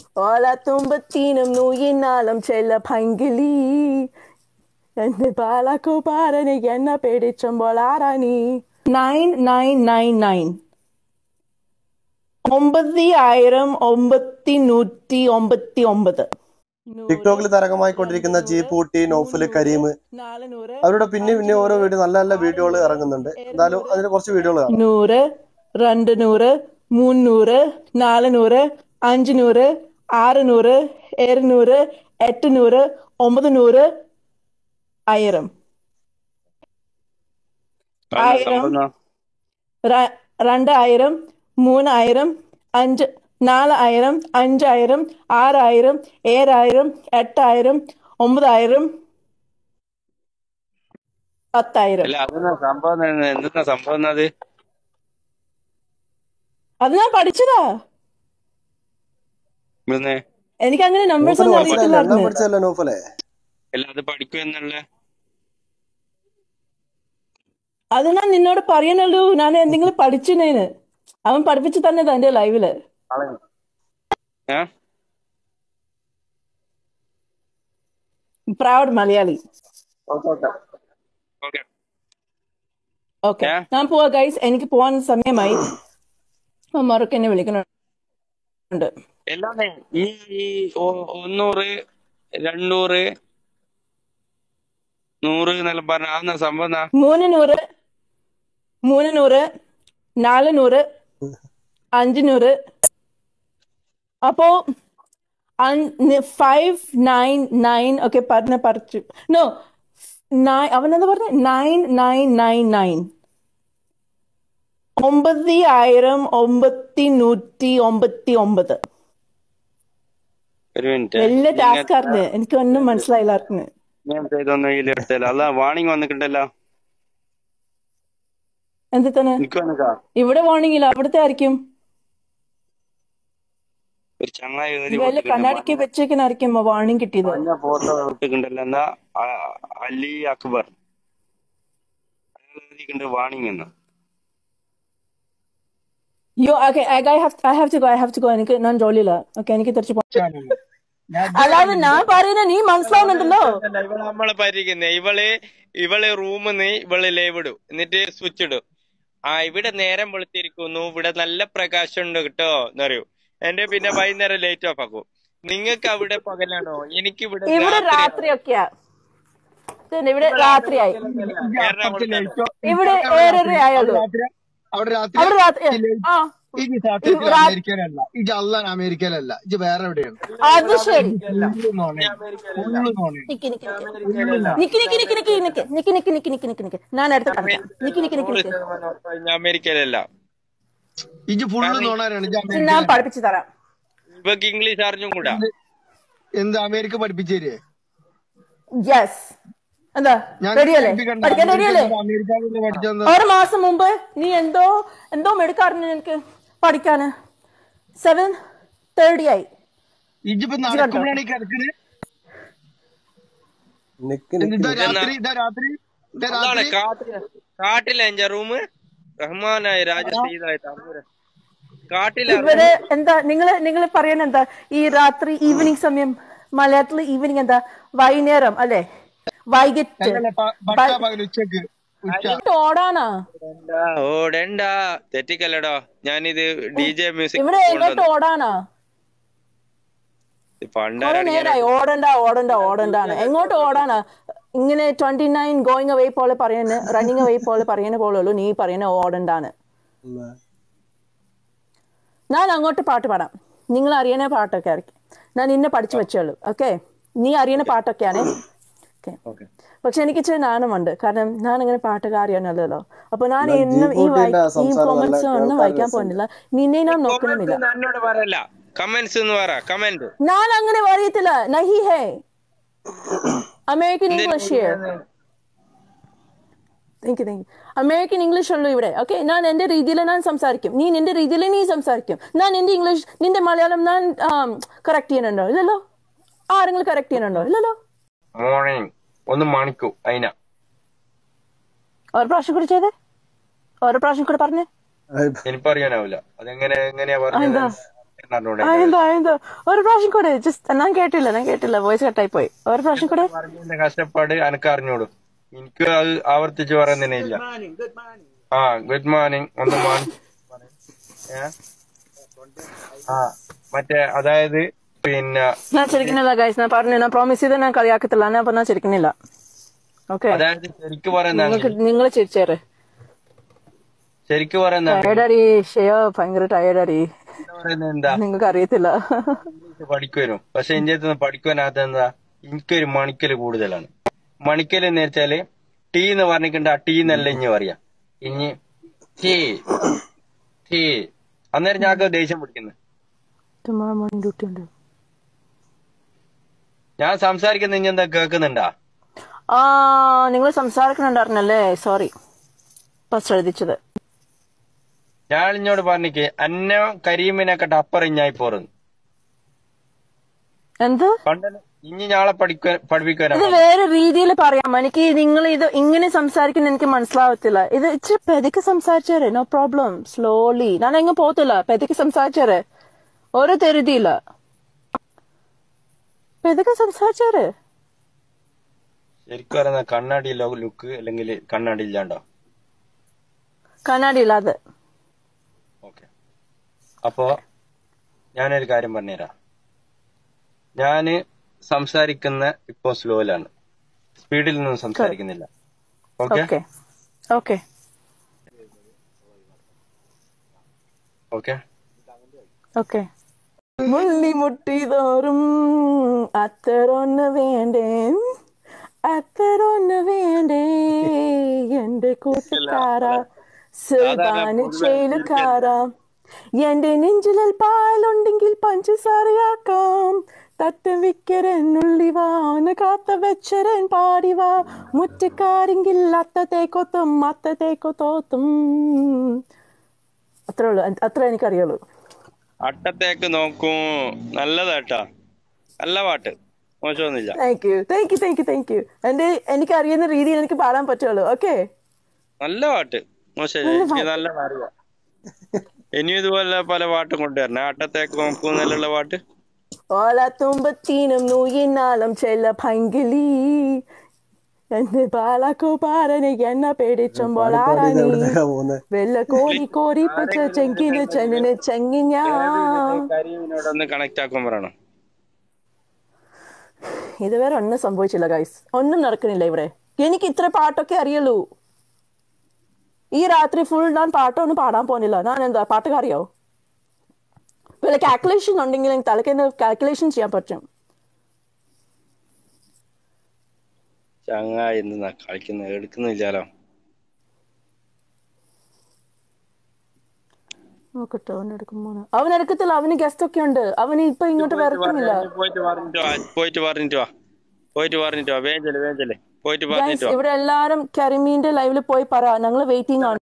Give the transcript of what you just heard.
ഓലത്തുമ്പത്തിനും നൂയിനാലും ചെല്ല പങ്കിളി എന്റെ പാലക്കുപാരനെ എന്നെ പേടിച്ചുമ്പോൾ ആരാണി 9999 9199 ടിക്ടോക്കിൽ തരംഗമായിക്കൊണ്ടിരിക്കുന്ന ജീപ്പ് കുട്ടി, നൗഫൽ, കരീം, അവരുടെ പിന്നെ പിന്നെ ഓരോ വീഡിയോ നല്ല നല്ല വീഡിയോകൾ ഇറങ്ങുന്നുണ്ട്. എന്തായാലും അതിന് കുറച്ച് വീഡിയോകൾ കാണാം. 100 200 300 400 500 600 700 800 900 1000 2000 3000 4000 5000 6000 7000 8000 9000 10,000. അത് ഞാൻ പഠിച്ചതാ. എനിക്ക് അങ്ങനെ നമ്പേഴ്സ് ഒന്നും അറിയത്തില്ല. അത് ഞാൻ നിന്നോട് പറയാനുള്ളൂ. ഞാൻ എന്തെങ്കിലും പഠിച്ചിനേന്. അവൻ പഠിപ്പിച്ചു തന്നത് എന്റെ ലൈവില്. പ്രൗഡ് മലയാളി. ഓക്കെ, ഞാൻ പോവാ ഗൈസ്. എനിക്ക് പോവാൻ സമയമായി. മറക്ക് എന്നെ വിളിക്കുന്നുണ്ട്. 100 200 100 എന്നെല്ലാം പറഞ്ഞ സംഭവം 300 400 500 അപ്പോ 599 ഒക്കെ പറിച്ചു. നോ, അവനെന്താ പറഞ്ഞ 9999 9199. വലിയ ടാസ്ക് ആയിരുന്നു. എനിക്കൊന്നും മനസ്സിലായില്ല. വാണിംഗ് വന്നിട്ടുണ്ടല്ലോ. എന്ത് തന്നെ ഇവിടെ വാണിംഗ് ഇല്ല. അവിടുത്തെ ആയിരിക്കും. വല്ല കണ്ണാടിക്ക് വെച്ചേക്കായിരിക്കും വാണിംഗ് കിട്ടിയത്. ഫോട്ടോ ഇട്ടിട്ടുണ്ടല്ലോ. അലി അക്ബർ വാണിംഗ് എന്ന്. I have to go. എനിക്ക് ഞാൻ ജോലിയില്ല. ഓക്കെ, എനിക്ക് തിരിച്ചു പോകാൻ. അല്ലാതെ ഞാൻ പറയുന്ന നീ മനസ്സിലാവുന്നുണ്ടല്ലോ. നമ്മളെ പരിഹരിക്കുന്നേ. ഇവള് റൂമിന്ന് ഇവള് ലൈവ് ഇടും, എന്നിട്ട് സ്വിച്ച് ഇടും. ഇവിടെ നേരം വെളുത്തിരിക്കുന്നു, ഇവിടെ നല്ല പ്രകാശം ഉണ്ട് കേട്ടോ എന്നറിയൂ. എന്റെ പിന്നെ വൈകുന്നേരം ലൈറ്റ് ഓഫ് ആക്കും. നിങ്ങൾക്ക് അവിടെ പകലാണോ? എനിക്ക് ഇവിടെ രാത്രിയൊക്കെയാ. ഇവിടെ രാത്രിയായി. ഇവിടെ 7:30 ആയല്ലോ. അമേരിക്കയിലല്ല, ഇത് അള്ളാൻ അമേരിക്കയിലല്ല, ഇത് വേറെ എവിടെയാണ്. അത് ശരി. ഞാൻ അമേരിക്കയിലല്ല, ഇത് ഫുള്ള് നോണാരാണ്. ഞാൻ പഠിപ്പിച്ചു തരാം. ഇവക്ക് ഇംഗ്ലീഷ് അറിഞ്ഞും കൂടാ. എന്ത് അമേരിക്ക പഠിപ്പിച്ചു തരേ? യെസ്. എന്താ റെഡിയല്ലേ? പഠിക്കാൻ റെഡിയല്ലേ? 6 മാസം മുമ്പ് നീ എന്തോ മെടുക്കാറുണ്ട് എനിക്ക് പഠിക്കാന്. 7:30 ആയി. കാട്ടിലെ റൂമ് റഹ്മാനായ രാജശ്രീതായ ഇവിടെ എന്താ നിങ്ങള് പറയുന്ന എന്താ ഈ രാത്രി ഈവനിങ് സമയം? മലയാളത്തില് ഈവനിങ് എന്താ? വൈകുന്നേരം അല്ലെ? വൈകിട്ട് ഓടാനാ? ഓടണ്ട, തെറ്റിക്കല്ലടോ. ഞാനിത് DJ മ്യൂസിക് ഇവിടെ എങ്ങോട്ട് ഓടാനാ? നേരായി. ഓടണ്ടാണ്. എങ്ങോട്ട് ഓടാനാ? ഇങ്ങനെ 29 ഗോയിങ് അവേ പോലെ പറയുന്ന, റണ്ണിങ് അവേ പോലെ പറയുന്ന പോലുള്ളൂ നീ പറയുന്ന ഓടണ്ടാണ്. ഞാൻ അങ്ങോട്ട് പാട്ട് പാടാം. നിങ്ങൾ അറിയുന്ന പാട്ടൊക്കെ ആയിരിക്കും. ഞാൻ നിന്നെ പഠിച്ചു വെച്ചോളൂ. ഓക്കെ, നീ അറിയുന്ന പാട്ടൊക്കെയാണ്. ഓക്കെ, പക്ഷെ എനിക്ക് ഇച്ചിരി നാണമുണ്ട്. കാരണം ഞാൻ അങ്ങനെ പാട്ടുകാരിയാണല്ലോ. അപ്പൊ ഞാൻ എന്നും ഈ കോമന്റ്സ് ഒന്നും വായിക്കാൻ പോകുന്നില്ല. നിന്നെ ഞാൻ നോക്കണമെന്നില്ല. ഞാൻ അങ്ങനെ പറയത്തില്ല. നഹി ഹേ അമേരിക്കൻ ഇംഗ്ലീഷ്. അമേരിക്കൻ ഇംഗ്ലീഷ് ഉള്ളൂ ഇവിടെ. ഓക്കെ, ഞാൻ എന്റെ രീതിയിൽ ഞാൻ സംസാരിക്കും. നീ നിന്റെ രീതിയിൽ നീ സംസാരിക്കും. ഞാൻ എന്റെ ഇംഗ്ലീഷ്, നിന്റെ മലയാളം ഞാൻ കറക്റ്റ് ചെയ്യാനുണ്ടോ? ഇല്ലല്ലോ. ആരെങ്കിലും കറക്റ്റ് ചെയ്യാനുണ്ടോ? ഇല്ലല്ലോ. മോർണിംഗ് ഒന്ന് മണിക്കൂ അതിനാ ഒരു പ്രാവശ്യം കൂടി ചെയ്തേ. ഓരോ പ്രാവശ്യം കൂടെ പറഞ്ഞേ. എനിക്കറിയാനാവില്ല അതെങ്ങനെയാ പറഞ്ഞത്. എന്തോ ഒരു പ്രാവശ്യം കൂടെ ജസ്റ്റ് ഞാൻ കേട്ടില്ല വോയിസ് കട്ടായി പോയി. ഒരു പ്രാവശ്യം കൂടെ പറഞ്ഞതിന്റെ കഷ്ടപ്പാട് എനക്ക് അറിഞ്ഞോളൂ. എനിക്ക് അത് ആവർത്തിച്ച് പറയുന്നതിനെ ഇല്ല. ഗുഡ് മോർണിംഗ് ഒന്ന് മോർണിംഗ്. മറ്റേ അതായത് പിന്നെ ഞാൻ ചിരിക്കുന്നില്ല ഗൈസ്, ഞാൻ പറഞ്ഞു, ഞാൻ പ്രോമിസ് ചെയ്ത് ഞാൻ കളിയാക്കത്തില്ല, ഞാൻ പറഞ്ഞാൽ ചിരിക്കുന്നില്ല. ഓക്കെ, അതായത് ശരിക്ക് പറയുന്ന നിങ്ങൾ ചിരിച്ചേരെ. ശരിക്ക് പറയുന്ന ടയർഡാടി, ഷെയോ ഭയങ്കര ടയർഡാടി, എന്താ നിങ്ങൾക്ക് അറിയത്തില്ല. പഠിക്കുവരും. പക്ഷെ എന്റെ അടുത്ത് പഠിക്കുവാനകത്ത് എന്താ, എനിക്കൊരു മണിക്കല് കൂടുതലാണ്. മണിക്കല് എന്ന് വെച്ചാല് ടീ എന്ന് പറഞ്ഞിട്ടുണ്ട്. ആ ടീ എന്നല്ല ഇഞ്ഞ് പറയാ, ഇനി ടീ ടീ. അന്നേരം ഞാക്ക് ദേഷ്യം പിടിക്കുന്നു. ഞാൻ സംസാരിക്കുന്ന ഇനി എന്താ കേൾക്കുന്നുണ്ടാ? നിങ്ങൾ സംസാരിക്കുന്നുണ്ടായിരുന്നല്ലേ, സോറി ശ്രദ്ധിച്ചത്. ഞാൻ ഇഞ്ഞോട് പറഞ്ഞിക്ക് അന്ന കരീമിനെക്കെട്ട് അപ്പുറം ഞായി പോറുന്നു. എന്ത് ഇനി ഞാളെ പഠിപ്പിക്കാനാ. ഇത് വേറെ രീതിയിൽ പറയാം. എനിക്ക് നിങ്ങൾ ഇത് ഇങ്ങനെ സംസാരിക്കുന്ന എനിക്ക് മനസ്സിലാവത്തില്ല. ഇത് ഇച്ചിരി പെതുക്കെ സംസാരിച്ചേരെ, നോ പ്രോബ്ലം, സ്ലോലി. ഞാൻ എങ്ങും പോകത്തില്ല, പെതുക്കെ സംസാരിച്ചേരെ, ഓരോ തെരുതിയില്ല, പെതുക്കെ സംസാരിച്ചേരെ. ശരിക്കും പറയുന്ന കണ്ണാടി ലുക്ക് അല്ലെങ്കിൽ കണ്ണാടി ഇല്ലാണ്ടോ? കണ്ണാടി ഇല്ലാതെ. ഓക്കെ, അപ്പോ ഞാനൊരു കാര്യം പറഞ്ഞുതരാം. ഞാന് സംസാരിക്കുന്ന ഇപ്പൊ സ്ലോയിലാണ്, സ്പീഡിൽ നിന്നും സംസാരിക്കുന്നില്ല. Okay okay okay okay. മുള്ളി മുട്ടി തോറും അത്തരൊന്ന് വേണ്ടേ, അത്തരൊന്ന് വേണ്ടേ എന്റെ കൂട്ടുകാരാ, സുൽത്താന് ചേലുകാരാ, എന്റെ നെഞ്ചിലൽ പാലുണ്ടെങ്കിൽ പഞ്ചസാരയാക്കാം, തട്ടം വിക്കരനുള്ളിവാന കാത്ത വെച്ചരൻ പാടിവാ, മുറ്റക്കാരെങ്കിൽ അത്തത്തെ കൊത്തും. അത്രേ ഉള്ളൂ, അത്ര എനിക്കറിയുള്ളൂ. അട്ടത്തേക്ക് നോക്കും, നല്ലതാട്ടാ, നല്ല പാട്ട്, മോശമൊന്നുമില്ല. Thank you. എനിക്ക് അറിയുന്ന രീതിയിൽ എനിക്ക് പാടാൻ പറ്റുള്ളൂ. ഓക്കെ, നല്ല പാട്ട്, മോശം നല്ല അറിയാം. ഇനിയും ഇതുപോലെ പല പാട്ടും കൊണ്ടുവരണേ. അട്ടത്തേക്ക് നോക്കുന്നതിലുള്ള പാട്ട്. ഓല തുമ്പത്തീനും നൂയിനാലും ചെല്ല ഭംഗിലി, എന്റെ ബാലകുമാരനെ എന്നെ പേടിച്ചുമ്പോൾ ആരാണി, വെള്ള കോരി പച്ച ചെങ്ങിന കരീമിനോടൊന്ന് കണക്ട് ആക്കാൻ പറയണം. ഇതുവരെ ഒന്നും സംഭവിച്ചില്ല ഗൈസ്, ഒന്നും നടക്കുന്നില്ല ഇവിടെ. എനിക്ക് ഇത്ര പാട്ടൊക്കെ അറിയുള്ളൂ. ഈ രാത്രി ഫുൾ ഞാൻ പാട്ടൊന്നും പാടാൻ പോകുന്നില്ല. ഞാൻ എന്താ പാട്ടുകാരിയോ? വല്ല കാൽക്കുലേഷൻ ഉണ്ടെങ്കിൽ എനിക്ക് തലയ്ക്ക് കാൽക്കുലേഷൻ ചെയ്യാൻ പറ്റും. ചങ്ങായി എന്താ എടുക്കുന്നില്ലാലോ. നോക്കട്ടെ, അവൻ എടുക്കത്തില്ല, അവന് ഗസ്റ്റ് ഒക്കെ ഉണ്ട്. അവന് ഇപ്പൊ ഇങ്ങോട്ട് വരത്തുമില്ല. പോയിട്ട് പറഞ്ഞിട്ടോ, വേഞ്ചല് ഇവിടെ എല്ലാരും കരീമിന്റെ ലൈവില് പോയി പറ, ഞങ്ങള് വെയിറ്റിംഗ് ആണ്.